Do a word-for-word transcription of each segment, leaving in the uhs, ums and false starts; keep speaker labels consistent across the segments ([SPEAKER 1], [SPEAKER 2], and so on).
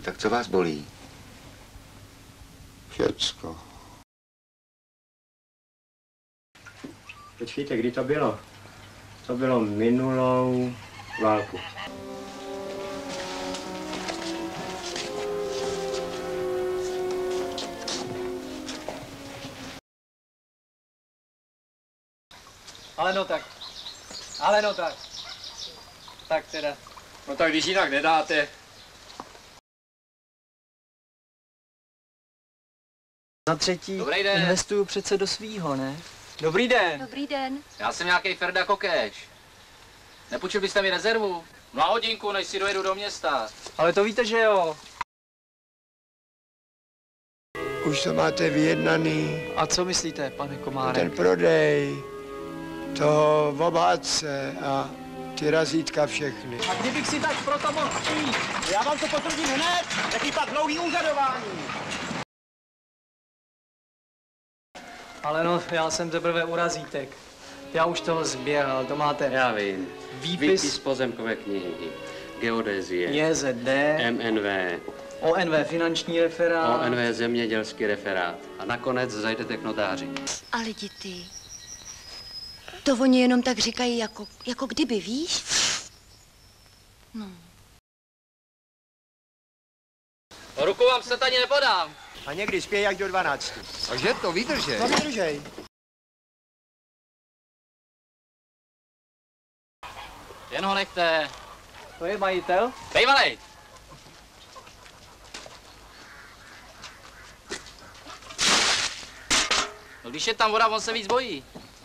[SPEAKER 1] Tak co vás bolí?
[SPEAKER 2] Všecko.
[SPEAKER 3] Počkejte, kdy to bylo? To bylo minulou válku.
[SPEAKER 4] Ale no tak. Ale no tak. Tak teda.
[SPEAKER 5] No tak když jinak nedáte.
[SPEAKER 4] Za třetí,
[SPEAKER 5] Dobrý den.
[SPEAKER 4] investuju přece do svýho, ne? Dobrý den.
[SPEAKER 6] Dobrý den.
[SPEAKER 5] Já jsem nějaký Ferda Kokeš. Nepůjčil byste mi rezervu? Na hodinku, než si dojedu do města.
[SPEAKER 4] Ale to víte, že jo.
[SPEAKER 2] Už to máte vyjednaný.
[SPEAKER 4] A co myslíte, pane Komárek?
[SPEAKER 2] Ten prodej toho obhádce a ty razítka všechny.
[SPEAKER 4] A kdybych si tak proto mohl přijít?
[SPEAKER 7] Já vám to potvrdím hned, jaký pak dlouhý úřadování.
[SPEAKER 4] Ale no, já jsem teprve u razítek. Já už toho zběhal, to máte.
[SPEAKER 8] Já vím.
[SPEAKER 4] Výpis,
[SPEAKER 8] Výpis pozemkové knihy, geodezie,
[SPEAKER 4] J Z D,
[SPEAKER 8] M N V,
[SPEAKER 4] O N V finanční referát.
[SPEAKER 8] O N V zemědělský referát. A nakonec zajdete k notáři.
[SPEAKER 6] Ale děti, to oni jenom tak říkají, jako, jako kdyby, víš? No.
[SPEAKER 5] Ruku vám se tady nepodám.
[SPEAKER 7] A někdy spěj až do dvanácti.
[SPEAKER 2] Takže to vydržej.
[SPEAKER 7] No vydržej.
[SPEAKER 5] Jen ho nechte.
[SPEAKER 4] To je majitel?
[SPEAKER 5] Bejvalej. No když je tam voda, on se víc bojí.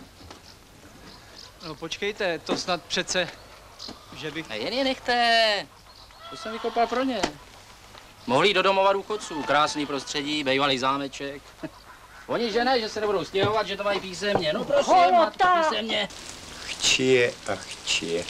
[SPEAKER 4] No počkejte, to snad přece, že bych...
[SPEAKER 5] A jen je nechte. To jsem vykopal pro ně. Mohli jít do domova důchodců. Krásný prostředí, bejvalý zámeček. Oni že ne, že se nebudou stěhovat, že to mají písemně. No prosím, máte to písemně.
[SPEAKER 2] Chčije a chčije.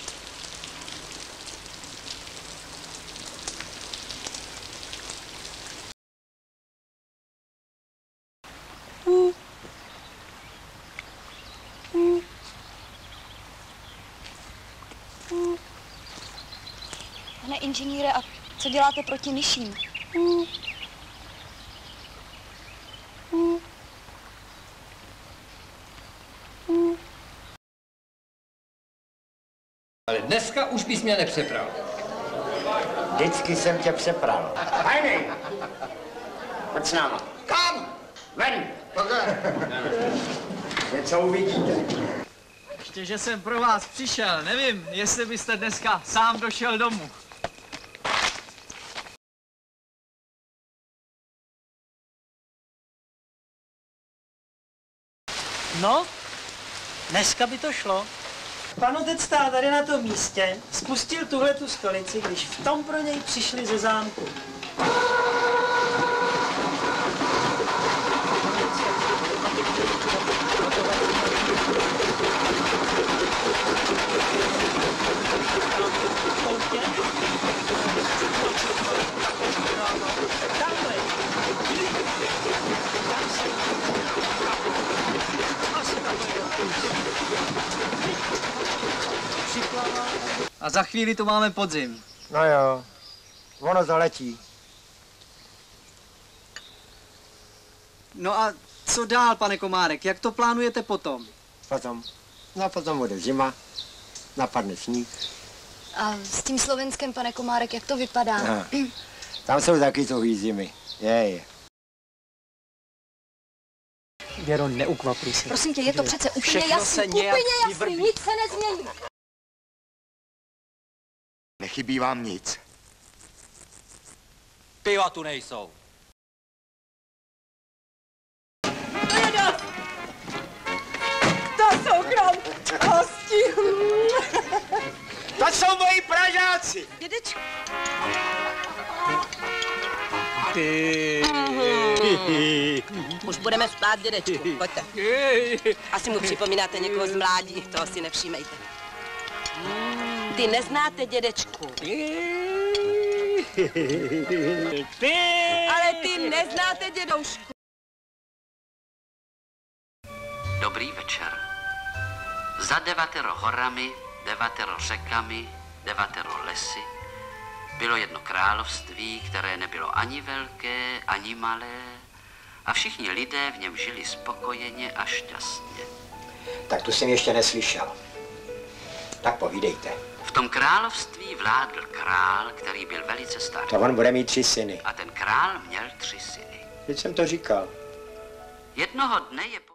[SPEAKER 6] Pane inženýre, a co děláte proti myším?
[SPEAKER 7] Ale dneska už bys mě nepřepral.
[SPEAKER 3] Vždycky jsem tě přepral.
[SPEAKER 7] Hajnej! Pojď s náma.
[SPEAKER 3] Kam?
[SPEAKER 7] Ven!
[SPEAKER 3] Něco uvidíte.
[SPEAKER 4] Ještě, že jsem pro vás přišel, nevím, jestli byste dneska sám došel domů.
[SPEAKER 9] No, dneska by to šlo. Pan otec stál tady na tom místě, spustil tuhle tu stolici, když v tom pro něj přišli ze zámku.
[SPEAKER 4] A za chvíli tu máme podzim.
[SPEAKER 3] No jo, ono zaletí.
[SPEAKER 4] No a co dál, pane Komárek, jak to plánujete potom?
[SPEAKER 3] Potom, no potom bude zima, napadne sníh.
[SPEAKER 6] A s tím Slovenskem, pane Komárek, jak to vypadá?
[SPEAKER 3] Aha. Tam jsou taky tuhý zimy. Je, je.
[SPEAKER 4] Věro, neukvapuj se.
[SPEAKER 6] Prosím tě, je to přece úplně
[SPEAKER 4] Všechno
[SPEAKER 6] jasný,
[SPEAKER 4] se nějak
[SPEAKER 6] úplně jasný,
[SPEAKER 4] vyvrbí.
[SPEAKER 6] nic se nezmění.
[SPEAKER 1] Nechybí vám nic.
[SPEAKER 5] Piva tu nejsou.
[SPEAKER 9] To jsou kromkosti.
[SPEAKER 7] To jsou moji Pražáci.
[SPEAKER 9] Dědečku.
[SPEAKER 10] Už budeme spát, dědečku, pojďte. Asi mu připomínáte někoho z mládí, toho si nevšímejte. Ty neznáte dědečku. Ale ty neznáte dědoušku.
[SPEAKER 8] Dobrý večer. Za devatero horami, devatero řekami, devatero lesy, Bylo jedno království, které nebylo ani velké, ani malé, a všichni lidé v něm žili spokojeně a šťastně.
[SPEAKER 2] Tak tu jsem ještě neslyšel. Tak povídejte.
[SPEAKER 8] V tom království vládl král, který byl velice starý.
[SPEAKER 2] To on bude mít tři syny.
[SPEAKER 8] A ten král měl tři syny.
[SPEAKER 2] Teď jsem to říkal.
[SPEAKER 8] Jednoho dne je